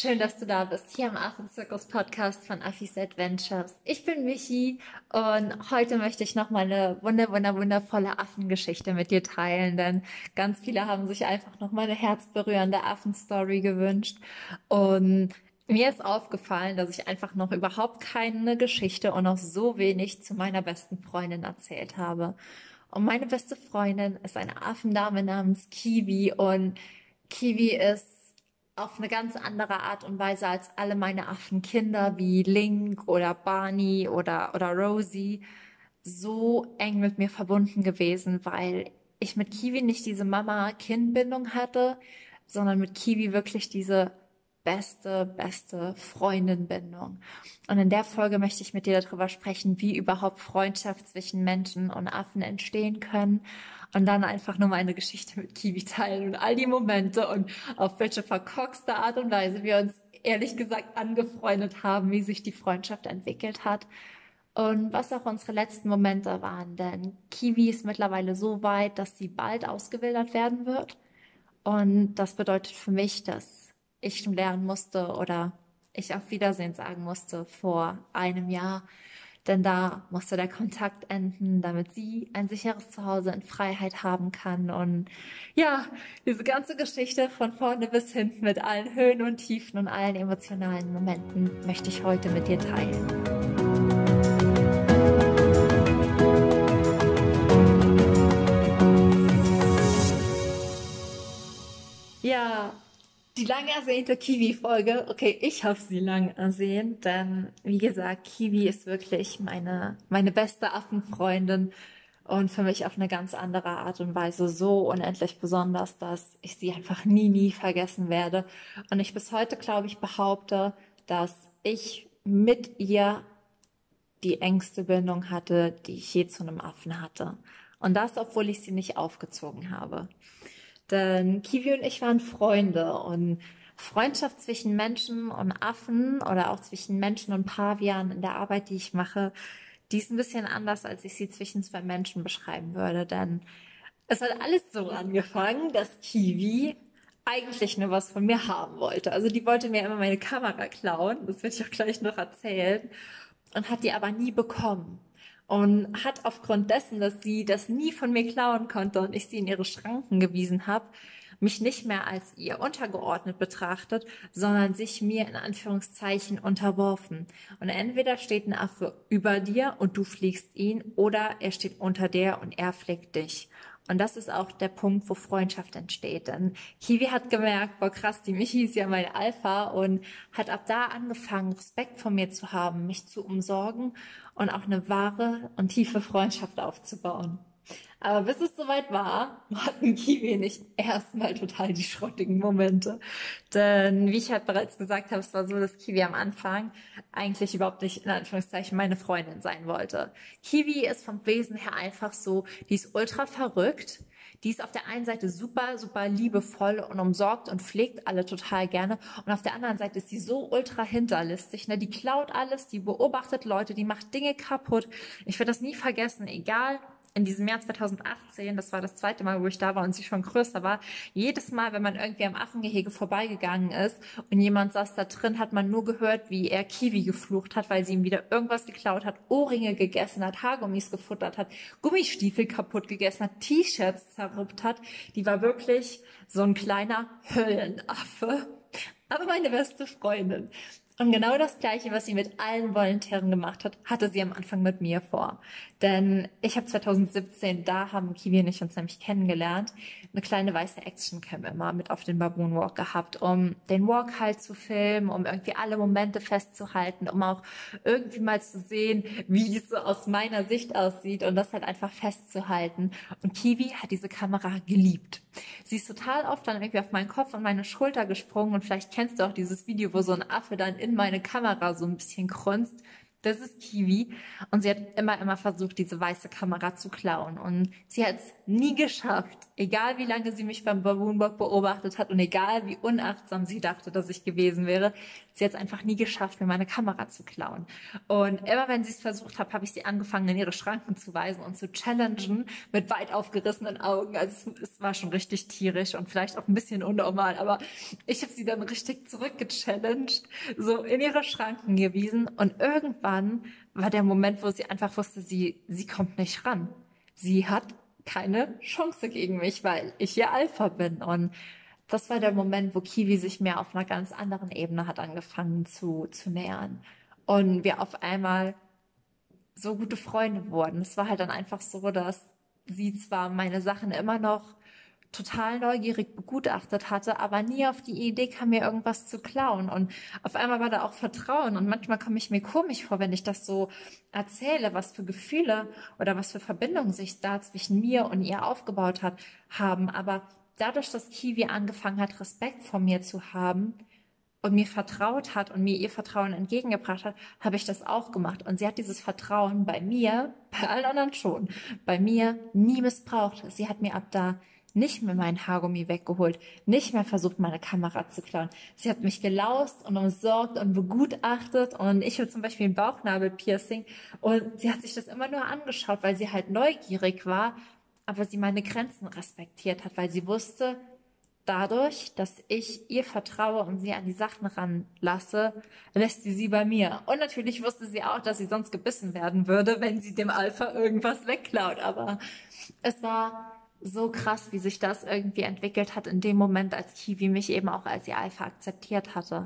Schön, dass du da bist, hier im Affenzirkus-Podcast von Affis Adventures. Ich bin Michi und heute möchte ich noch mal eine wundervolle Affengeschichte mit dir teilen, denn ganz viele haben sich einfach noch mal eine herzberührende Affenstory gewünscht. Und mir ist aufgefallen, dass ich einfach noch überhaupt keine Geschichte und noch so wenig zu meiner besten Freundin erzählt habe. Und meine beste Freundin ist eine Affendame namens Kiwi und Kiwi ist auf eine ganz andere Art und Weise als alle meine Affenkinder wie Link oder Barney oder Rosie so eng mit mir verbunden gewesen, weil ich mit Kiwi nicht diese Mama-Kind-Bindung hatte, sondern mit Kiwi wirklich diese beste Freundin-Bindung. Und in der Folge möchte ich mit dir darüber sprechen, wie überhaupt Freundschaft zwischen Menschen und Affen entstehen können und dann einfach nur meine Geschichte mit Kiwi teilen und all die Momente und auf welche verkorkste Art und Weise wir uns ehrlich gesagt angefreundet haben, wie sich die Freundschaft entwickelt hat und was auch unsere letzten Momente waren. Denn Kiwi ist mittlerweile so weit, dass sie bald ausgewildert werden wird. Und das bedeutet für mich, dass ich lernen musste oder ich auf Wiedersehen sagen musste vor einem Jahr. Denn da musste der Kontakt enden, damit sie ein sicheres Zuhause in Freiheit haben kann. Und ja, diese ganze Geschichte von vorne bis hinten mit allen Höhen und Tiefen und allen emotionalen Momenten möchte ich heute mit dir teilen. Ja, die lang ersehnte Kiwi-Folge. Okay, ich habe sie lang ersehnt, denn wie gesagt, Kiwi ist wirklich meine beste Affenfreundin und für mich auf eine ganz andere Art und Weise so unendlich besonders, dass ich sie einfach nie vergessen werde. Und ich bis heute, glaube ich, behaupte, dass ich mit ihr die engste Bindung hatte, die ich je zu einem Affen hatte. Und das, obwohl ich sie nicht aufgezogen habe. Denn Kiwi und ich waren Freunde und Freundschaft zwischen Menschen und Affen oder auch zwischen Menschen und Pavianen in der Arbeit, die ich mache, die ist ein bisschen anders, als ich sie zwischen zwei Menschen beschreiben würde. Denn es hat alles so angefangen, dass Kiwi eigentlich nur was von mir haben wollte. Also die wollte mir immer meine Kamera klauen, das werde ich auch gleich noch erzählen, und hat die aber nie bekommen. Und hat aufgrund dessen, dass sie das nie von mir klauen konnte und ich sie in ihre Schranken gewiesen habe, mich nicht mehr als ihr untergeordnet betrachtet, sondern sich mir in Anführungszeichen unterworfen. Und entweder steht ein Affe über dir und du fliegst ihn, oder er steht unter dir und er fliegt dich. Und das ist auch der Punkt, wo Freundschaft entsteht. Denn Kiwi hat gemerkt, boah krass, die Michi ist ja mein Alpha, und hat ab da angefangen, Respekt vor mir zu haben, mich zu umsorgen und auch eine wahre und tiefe Freundschaft aufzubauen. Aber bis es soweit war, hatten Kiwi nicht erstmal total die schrottigen Momente. Denn wie ich halt bereits gesagt habe, es war so, dass Kiwi am Anfang eigentlich überhaupt nicht in Anführungszeichen meine Freundin sein wollte. Kiwi ist vom Wesen her einfach so, die ist ultra verrückt. Die ist auf der einen Seite super liebevoll und umsorgt und pflegt alle total gerne. Und auf der anderen Seite ist sie so ultra hinterlistig. Ne? Die klaut alles, die beobachtet Leute, die macht Dinge kaputt. Ich werde das nie vergessen, egal. In diesem Jahr 2018, das war das zweite Mal, wo ich da war und sie schon größer war, jedes Mal, wenn man irgendwie am Affengehege vorbeigegangen ist und jemand saß da drin, hat man nur gehört, wie er Kiwi geflucht hat, weil sie ihm wieder irgendwas geklaut hat, Ohrringe gegessen hat, Haargummis gefuttert hat, Gummistiefel kaputt gegessen hat, T-Shirts zerruppt hat. Die war wirklich so ein kleiner Höllenaffe, aber meine beste Freundin. Und genau das Gleiche, was sie mit allen Volontären gemacht hat, hatte sie am Anfang mit mir vor. Denn ich habe 2017, da haben Kiwi und ich uns nämlich kennengelernt, eine kleine weiße Actioncam immer mit auf den Baboon Walk gehabt, um den Walk halt zu filmen, um irgendwie alle Momente festzuhalten, um auch irgendwie mal zu sehen, wie es so aus meiner Sicht aussieht und das halt einfach festzuhalten. Und Kiwi hat diese Kamera geliebt. Sie ist total oft dann irgendwie auf meinen Kopf und meine Schulter gesprungen, und vielleicht kennst du auch dieses Video, wo so ein Affe dann in meine Kamera so ein bisschen grunzt. das ist Kiwi. Und sie hat immer versucht, diese weiße Kamera zu klauen. Und sie hat es nie geschafft, egal wie lange sie mich beim Baboonbock beobachtet hat und egal wie unachtsam sie dachte, dass ich gewesen wäre, sie hat es einfach nie geschafft, mir meine Kamera zu klauen. Und immer wenn sie es versucht hat, habe ich sie angefangen, in ihre Schranken zu weisen und zu challengen mit weit aufgerissenen Augen. Also es war schon richtig tierisch und vielleicht auch ein bisschen unnormal, aber ich habe sie dann richtig zurückgechallenged, so in ihre Schranken gewiesen und irgendwann war der Moment, wo sie einfach wusste, sie kommt nicht ran. Sie hat keine Chance gegen mich, weil ich ihr Alpha bin. Und das war der Moment, wo Kiwi sich mir auf einer ganz anderen Ebene hat angefangen zu nähern. Und wir auf einmal so gute Freunde wurden. Es war halt dann einfach so, dass sie zwar meine Sachen immer noch total neugierig begutachtet hatte, aber nie auf die Idee kam, mir irgendwas zu klauen. Und auf einmal war da auch Vertrauen. Und manchmal komme ich mir komisch vor, wenn ich das so erzähle, was für Gefühle oder was für Verbindungen sich da zwischen mir und ihr aufgebaut haben. Aber dadurch, dass Kiwi angefangen hat, Respekt vor mir zu haben, und mir vertraut hat und mir ihr Vertrauen entgegengebracht hat, habe ich das auch gemacht. Und sie hat dieses Vertrauen bei mir, bei allen anderen schon, bei mir nie missbraucht. Sie hat mir ab da nicht mehr meinen Haargummi weggeholt, nicht mehr versucht, meine Kamera zu klauen. Sie hat mich gelaust und umsorgt und begutachtet und ich habe zum Beispiel ein Bauchnabelpiercing und sie hat sich das immer nur angeschaut, weil sie halt neugierig war, aber sie meine Grenzen respektiert hat, weil sie wusste, dadurch, dass ich ihr vertraue und sie an die Sachen ranlasse, lässt sie bei mir. Und natürlich wusste sie auch, dass sie sonst gebissen werden würde, wenn sie dem Alpha irgendwas wegklaut. Aber es war so krass, wie sich das irgendwie entwickelt hat in dem Moment, als Kiwi mich eben auch als ihr Alpha akzeptiert hatte.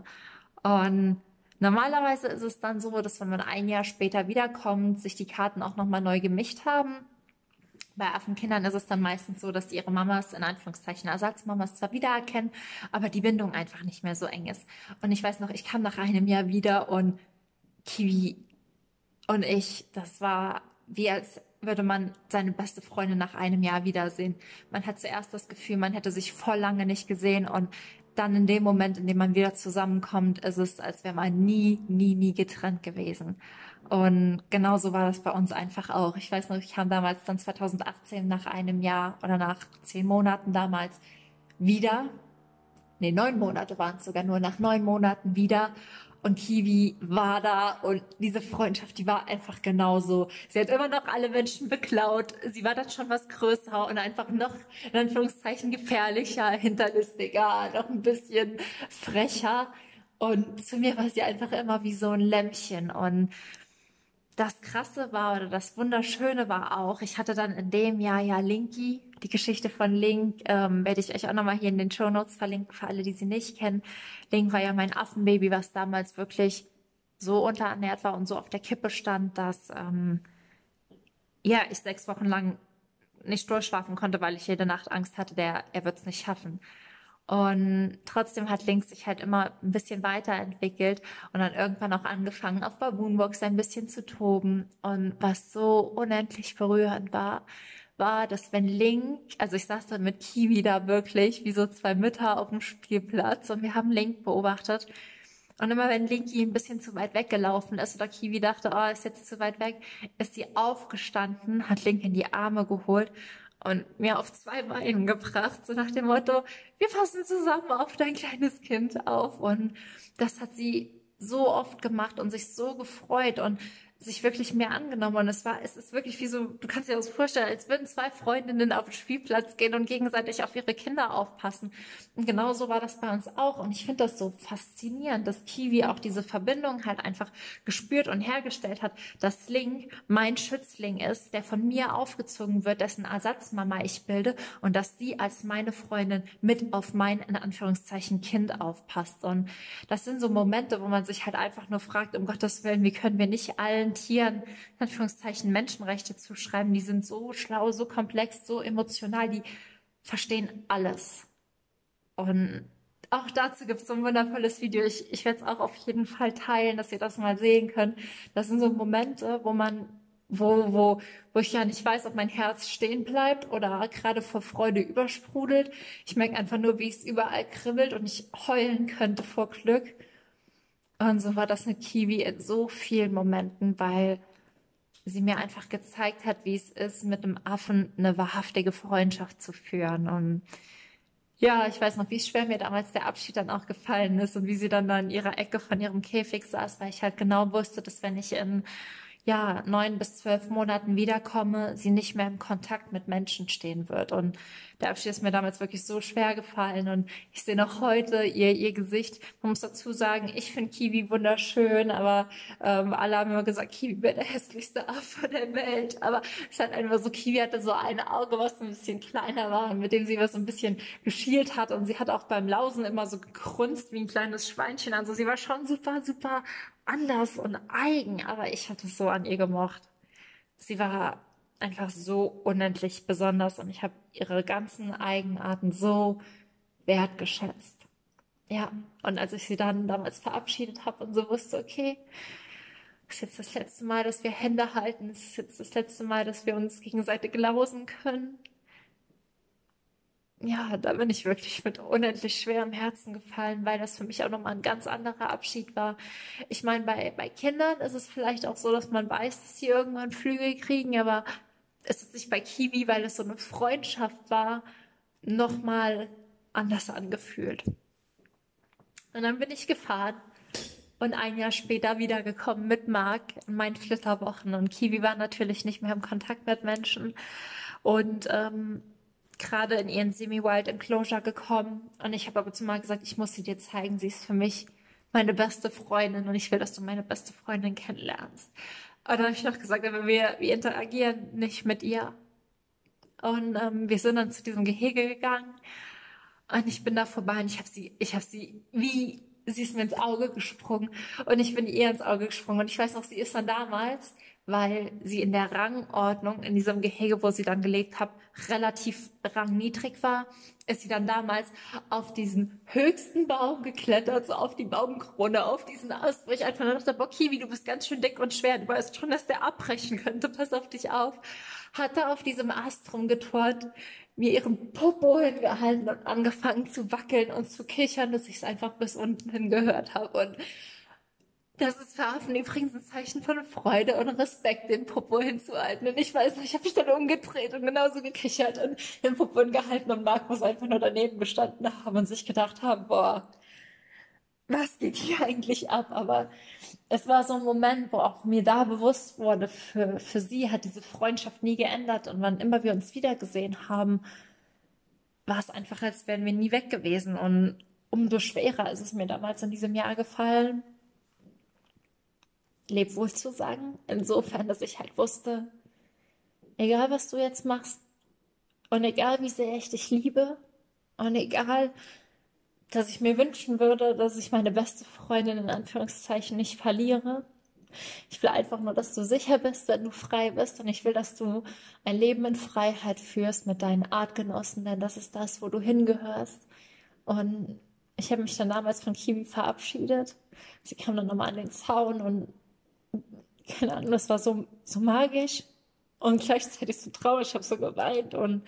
Und normalerweise ist es dann so, dass wenn man ein Jahr später wiederkommt, sich die Karten auch nochmal neu gemischt haben. Bei Affenkindern ist es dann meistens so, dass die ihre Mamas, in Anführungszeichen Ersatzmamas, zwar wiedererkennen, aber die Bindung einfach nicht mehr so eng ist. Und ich weiß noch, ich kam nach einem Jahr wieder und Kiwi und ich, das war wie als würde man seine beste Freundin nach einem Jahr wiedersehen. Man hat zuerst das Gefühl, man hätte sich voll lange nicht gesehen und dann in dem Moment, in dem man wieder zusammenkommt, ist es, als wäre man nie getrennt gewesen. Und genauso war das bei uns einfach auch. Ich weiß noch, ich kam damals dann 2018 nach einem Jahr oder nach 10 Monaten damals wieder. Nee, 9 Monate waren es sogar nur, nach 9 Monaten wieder. Und Kiwi war da und diese Freundschaft, die war einfach genauso. Sie hat immer noch alle Menschen beklaut. Sie war dann schon was größer und einfach noch, in Anführungszeichen, gefährlicher, hinterlistiger, noch ein bisschen frecher. Und zu mir war sie einfach immer wie so ein Lämmchen. Und das Krasse war oder das Wunderschöne war auch, ich hatte dann in dem Jahr ja Linky, die Geschichte von Link, werde ich euch auch nochmal hier in den Shownotes verlinken, für alle, die sie nicht kennen. Link war ja mein Affenbaby, was damals wirklich so unterernährt war und so auf der Kippe stand, dass ja, ich 6 Wochen lang nicht durchschlafen konnte, weil ich jede Nacht Angst hatte, er wird es nicht schaffen. Und trotzdem hat Link sich halt immer ein bisschen weiterentwickelt und dann irgendwann auch angefangen, auf Baboonbox ein bisschen zu toben. Und was so unendlich berührend war, dass wenn Link, also ich saß dann mit Kiwi da wirklich, wie so 2 Mütter auf dem Spielplatz und wir haben Link beobachtet. Und immer wenn Linky ein bisschen zu weit weggelaufen ist oder Kiwi dachte, oh, ist jetzt zu weit weg, ist sie aufgestanden, hat Link in die Arme geholt und mir auf 2 Beinen gebracht, so nach dem Motto, wir passen zusammen auf dein kleines Kind auf. Und das hat sie so oft gemacht und sich so gefreut und sich wirklich mehr angenommen. Und es ist wirklich wie so, du kannst dir das vorstellen, als würden 2 Freundinnen auf den Spielplatz gehen und gegenseitig auf ihre Kinder aufpassen. Und genau so war das bei uns auch. Und ich finde das so faszinierend, dass Kiwi auch diese Verbindung halt einfach gespürt und hergestellt hat, dass Link mein Schützling ist, der von mir aufgezogen wird, dessen Ersatzmama ich bilde und dass sie als meine Freundin mit auf mein, in Anführungszeichen, Kind aufpasst. Und das sind so Momente, wo man sich halt einfach nur fragt, um Gottes Willen, wie können wir nicht allen Tieren, in Anführungszeichen, Menschenrechte zuschreiben? Die sind so schlau, so komplex, so emotional, die verstehen alles. Und auch dazu gibt es so ein wundervolles Video. Ich werde es auch auf jeden Fall teilen, dass ihr das mal sehen könnt. Das sind so Momente, wo ich ja nicht weiß, ob mein Herz stehen bleibt oder gerade vor Freude übersprudelt. Ich merke einfach nur, wie es überall kribbelt und ich heulen könnte vor Glück. Und so war das mit Kiwi in so vielen Momenten, weil sie mir einfach gezeigt hat, wie es ist, mit einem Affen eine wahrhaftige Freundschaft zu führen. Und ja, ich weiß noch, wie schwer mir damals der Abschied dann auch gefallen ist und wie sie dann da in ihrer Ecke von ihrem Käfig saß, weil ich halt genau wusste, dass wenn ich in ja, 9 bis 12 Monaten wiederkomme, sie nicht mehr im Kontakt mit Menschen stehen wird. Und der Abschied ist mir damals wirklich so schwer gefallen. Und ich sehe noch heute ihr Gesicht. Man muss dazu sagen, ich finde Kiwi wunderschön, aber alle haben immer gesagt, Kiwi wäre der hässlichste Affe der Welt. Aber es ist halt einfach so, Kiwi hatte so ein Auge, was ein bisschen kleiner war, mit dem sie immer so ein bisschen geschielt hat. Und sie hat auch beim Lausen immer so gegrunzt wie ein kleines Schweinchen. Also sie war schon super, super anders und eigen, aber ich hatte es so an ihr gemocht. Sie war einfach so unendlich besonders und ich habe ihre ganzen Eigenarten so wertgeschätzt. Ja, und als ich sie dann damals verabschiedet habe und so wusste, okay, es ist jetzt das letzte Mal, dass wir Hände halten, es ist jetzt das letzte Mal, dass wir uns gegenseitig lausen können. Ja, da bin ich wirklich mit unendlich schwerem Herzen gefallen, weil das für mich auch nochmal ein ganz anderer Abschied war. Ich meine, bei Kindern ist es vielleicht auch so, dass man weiß, dass sie irgendwann Flügel kriegen, aber es hat sich bei Kiwi, weil es so eine Freundschaft war, nochmal anders angefühlt. Und dann bin ich gefahren und ein Jahr später wiedergekommen mit Marc in meinen Flitterwochen. Und Kiwi war natürlich nicht mehr im Kontakt mit Menschen. Und gerade in ihren Semi-Wild Enclosure gekommen. Und ich habe aber zu Marc gesagt, ich muss sie dir zeigen. Sie ist für mich meine beste Freundin und ich will, dass du meine beste Freundin kennenlernst. Und dann habe ich noch gesagt, aber wir interagieren nicht mit ihr. Und wir sind dann zu diesem Gehege gegangen und ich bin da vorbei und sie ist mir ins Auge gesprungen und ich bin ihr ins Auge gesprungen. Und ich weiß noch, sie ist dann damals, weil sie in der Rangordnung in diesem Gehege, wo sie dann gelebt hat, relativ rangniedrig war, ist sie dann damals auf diesen höchsten Baum geklettert, so auf die Baumkrone, auf diesen Ast, wo ich einfach nur dachte, boah, Kiwi, du bist ganz schön dick und schwer, du weißt schon, dass der abbrechen könnte, pass auf dich auf. Hat da auf diesem Ast rumgeturnt, mir ihren Popo hingehalten und angefangen zu wackeln und zu kichern, dass ich es einfach bis unten hin gehört habe. Und das ist für Affen übrigens ein Zeichen von Freude und Respekt, den Popo hinzuhalten. Und ich weiß noch, ich habe mich dann umgedreht und genauso gekichert und den Popo hingehalten und Marc muss einfach nur daneben gestanden haben und sich gedacht haben, boah, was geht hier eigentlich ab? Aber es war so ein Moment, wo auch mir da bewusst wurde, für sie hat diese Freundschaft nie geändert. Und wann immer wir uns wiedergesehen haben, war es einfach, als wären wir nie weg gewesen. Und umso schwerer ist es mir damals in diesem Jahr gefallen, leb wohl zu sagen. Insofern, dass ich halt wusste, egal was du jetzt machst und egal wie sehr ich dich liebe und egal, dass ich mir wünschen würde, dass ich meine beste Freundin in Anführungszeichen nicht verliere. Ich will einfach nur, dass du sicher bist, wenn du frei bist. Und ich will, dass du ein Leben in Freiheit führst mit deinen Artgenossen, denn das ist das, wo du hingehörst. Und ich habe mich dann damals von Kiwi verabschiedet. Sie kam dann nochmal an den Zaun und keine Ahnung, das war so magisch und gleichzeitig so traurig. Ich habe so geweint und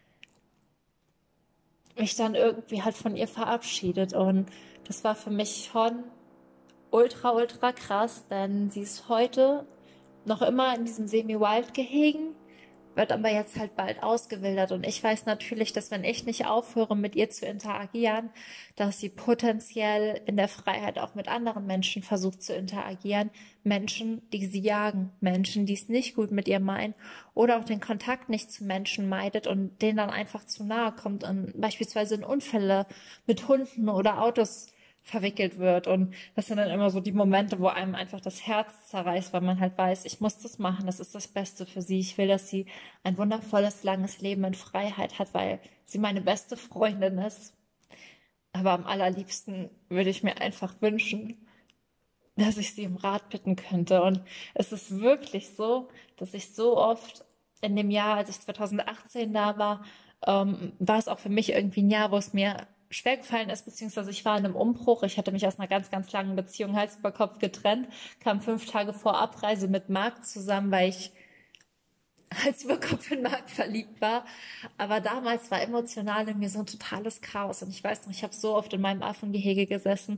mich dann irgendwie halt von ihr verabschiedet. Und das war für mich schon ultra, ultra krass, denn sie ist heute noch immer in diesen Semi-Wild-Gehegen, wird aber jetzt halt bald ausgewildert. Und ich weiß natürlich, dass wenn ich nicht aufhöre, mit ihr zu interagieren, dass sie potenziell in der Freiheit auch mit anderen Menschen versucht zu interagieren. Menschen, die sie jagen, Menschen, die es nicht gut mit ihr meinen oder auch den Kontakt nicht zu Menschen meidet und denen dann einfach zu nahe kommt und beispielsweise in Unfälle mit Hunden oder Autos verwickelt wird. Und das sind dann immer so die Momente, wo einem einfach das Herz zerreißt, weil man halt weiß, ich muss das machen, das ist das Beste für sie. Ich will, dass sie ein wundervolles, langes Leben in Freiheit hat, weil sie meine beste Freundin ist. Aber am allerliebsten würde ich mir einfach wünschen, dass ich sie um Rat bitten könnte. Und es ist wirklich so, dass ich so oft in dem Jahr, als ich 2018 da war, war es auch für mich irgendwie ein Jahr, wo es mir schwer gefallen ist, beziehungsweise ich war in einem Umbruch. Ich hatte mich aus einer ganz, ganz langen Beziehung Hals über Kopf getrennt, kam 5 Tage vor Abreise mit Marc zusammen, weil ich Hals über Kopf in Marc verliebt war. Aber damals war emotional in mir so ein totales Chaos. Und ich weiß noch, ich habe so oft in meinem Affengehege gesessen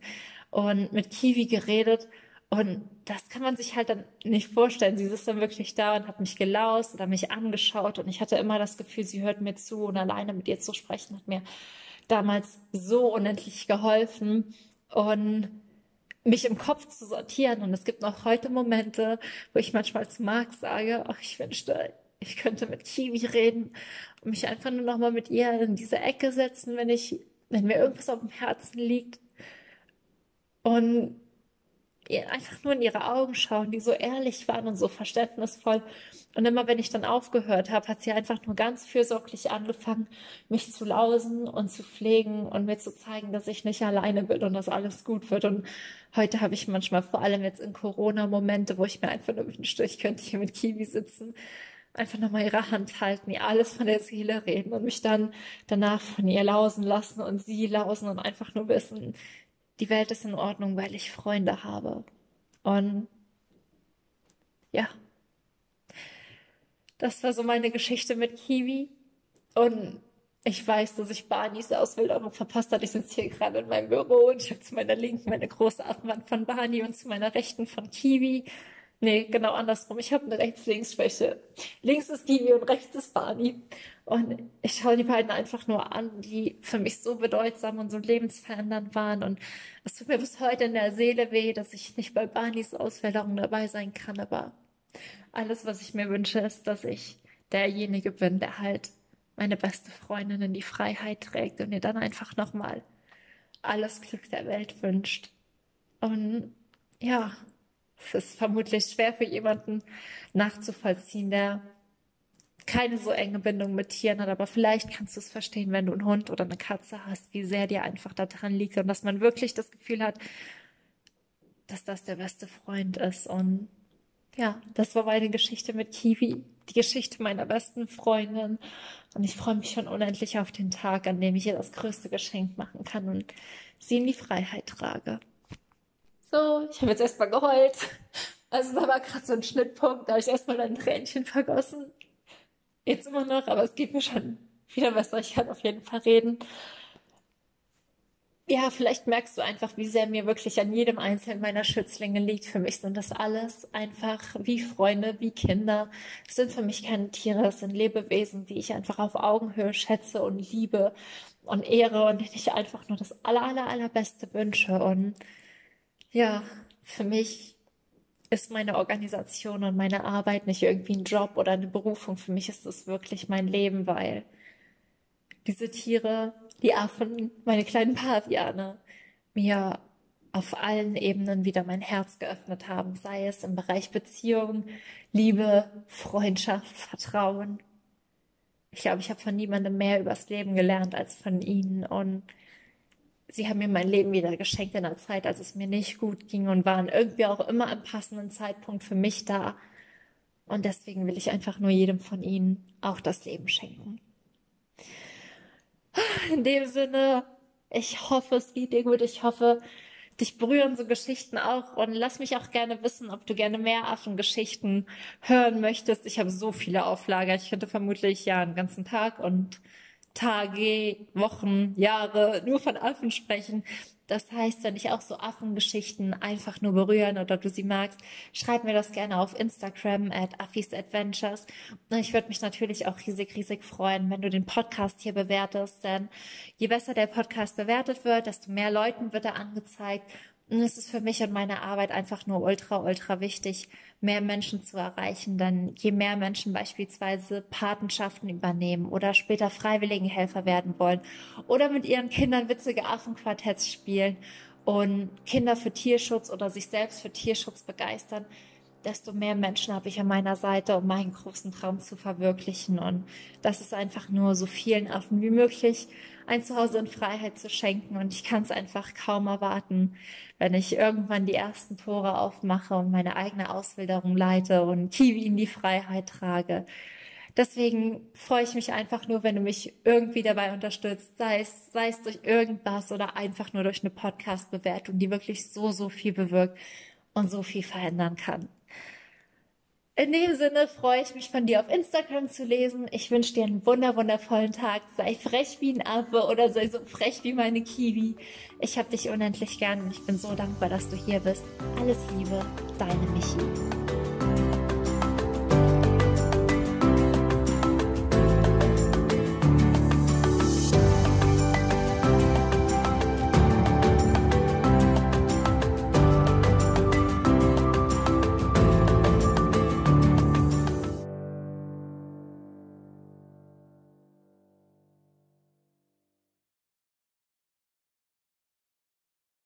und mit Kiwi geredet. Und das kann man sich halt dann nicht vorstellen. Sie ist dann wirklich da und hat mich gelaust oder mich angeschaut. Und ich hatte immer das Gefühl, sie hört mir zu. Und alleine mit ihr zu sprechen hat mir damals so unendlich geholfen. Und mich im Kopf zu sortieren. Und es gibt noch heute Momente, wo ich manchmal zu Marc sage, ach, ich wünschte, ich könnte mit Kiwi reden und mich einfach nur noch mal mit ihr in diese Ecke setzen, wenn mir irgendwas auf dem Herzen liegt und ihr einfach nur in ihre Augen schauen, die so ehrlich waren und so verständnisvoll. Und immer wenn ich dann aufgehört habe, hat sie einfach nur ganz fürsorglich angefangen, mich zu lausen und zu pflegen und mir zu zeigen, dass ich nicht alleine bin und dass alles gut wird. Und heute habe ich manchmal, vor allem jetzt in Corona, Momente, wo ich mir einfach nur wünschte, ich könnte hier mit Kiwi sitzen, einfach nochmal ihre Hand halten, ihr alles von der Seele reden und mich dann danach von ihr lausen lassen und sie lausen und einfach nur wissen, die Welt ist in Ordnung, weil ich Freunde habe. Und ja, das war so meine Geschichte mit Kiwi. Und ich weiß, dass ich Barneys Ausbildung verpasst habe. Ich sitze hier gerade in meinem Büro und ich habe zu meiner Linken meine große Affenwand von Barney und zu meiner Rechten von Kiwi. Nee, genau andersrum. Ich habe eine Rechts-Links-Schwäche. Links ist Kiwi und rechts ist Barney. Und ich schaue die beiden einfach nur an, die für mich so bedeutsam und so lebensverändernd waren. Und es tut mir bis heute in der Seele weh, dass ich nicht bei Barneys Ausbildung dabei sein kann. Aber alles, was ich mir wünsche, ist, dass ich derjenige bin, der halt meine beste Freundin in die Freiheit trägt und ihr dann einfach nochmal alles Glück der Welt wünscht. Und ja, es ist vermutlich schwer für jemanden nachzuvollziehen, der keine so enge Bindung mit Tieren hat, aber vielleicht kannst du es verstehen, wenn du einen Hund oder eine Katze hast, wie sehr dir einfach daran liegt und dass man wirklich das Gefühl hat, dass das der beste Freund ist. Und ja, das war meine Geschichte mit Kiwi, die Geschichte meiner besten Freundin. Und ich freue mich schon unendlich auf den Tag, an dem ich ihr das größte Geschenk machen kann und sie in die Freiheit trage. So, ich habe jetzt erstmal geheult. Also da war gerade so ein Schnittpunkt, da habe ich erstmal ein Tränchen vergossen. Jetzt immer noch, aber es geht mir schon wieder besser. Ich kann auf jeden Fall reden. Ja, vielleicht merkst du einfach, wie sehr mir wirklich an jedem einzelnen meiner Schützlinge liegt. Für mich sind das alles einfach wie Freunde, wie Kinder. Es sind für mich keine Tiere, es sind Lebewesen, die ich einfach auf Augenhöhe schätze und liebe und ehre und denen ich einfach nur das Allerbeste wünsche. Und ja, für mich ist meine Organisation und meine Arbeit nicht irgendwie ein Job oder eine Berufung. Für mich ist es wirklich mein Leben, weil diese Tiere, die Affen, meine kleinen Paviane, mir auf allen Ebenen wieder mein Herz geöffnet haben, sei es im Bereich Beziehung, Liebe, Freundschaft, Vertrauen. Ich glaube, ich habe von niemandem mehr übers Leben gelernt als von ihnen und sie haben mir mein Leben wieder geschenkt in einer Zeit, als es mir nicht gut ging und waren irgendwie auch immer am passenden Zeitpunkt für mich da. Und deswegen will ich einfach nur jedem von ihnen auch das Leben schenken. In dem Sinne, ich hoffe, es geht dir gut. Ich hoffe, dich berühren so Geschichten auch. Und lass mich auch gerne wissen, ob du gerne mehr Affengeschichten hören möchtest. Ich habe so viele Auflager. Ich könnte vermutlich ja einen ganzen Tag und Tage, Wochen, Jahre nur von Affen sprechen. Das heißt, wenn dich auch so Affengeschichten einfach nur berühren oder du sie magst, schreib mir das gerne auf Instagram @affisadventures. Und ich würde mich natürlich auch riesig freuen, wenn du den Podcast hier bewertest, denn je besser der Podcast bewertet wird, desto mehr Leuten wird er angezeigt. Und es ist für mich und meine Arbeit einfach nur ultra wichtig, mehr Menschen zu erreichen. Denn je mehr Menschen beispielsweise Patenschaften übernehmen oder später Freiwilligenhelfer werden wollen oder mit ihren Kindern witzige Affenquartetts spielen und Kinder für Tierschutz oder sich selbst für Tierschutz begeistern, desto mehr Menschen habe ich an meiner Seite, um meinen großen Traum zu verwirklichen. Und das ist einfach nur so vielen Affen wie möglich ein Zuhause in Freiheit zu schenken. Und ich kann es einfach kaum erwarten, wenn ich irgendwann die ersten Tore aufmache und meine eigene Auswilderung leite und Kiwi in die Freiheit trage. Deswegen freue ich mich einfach nur, wenn du mich irgendwie dabei unterstützt, sei es durch irgendwas oder einfach nur durch eine Podcast-Bewertung, die wirklich so viel bewirkt und so viel verändern kann. In dem Sinne freue ich mich von dir auf Instagram zu lesen. Ich wünsche dir einen wundervollen Tag. Sei frech wie ein Affe oder sei so frech wie meine Kiwi. Ich habe dich unendlich gern und ich bin so dankbar, dass du hier bist. Alles Liebe, deine Michi.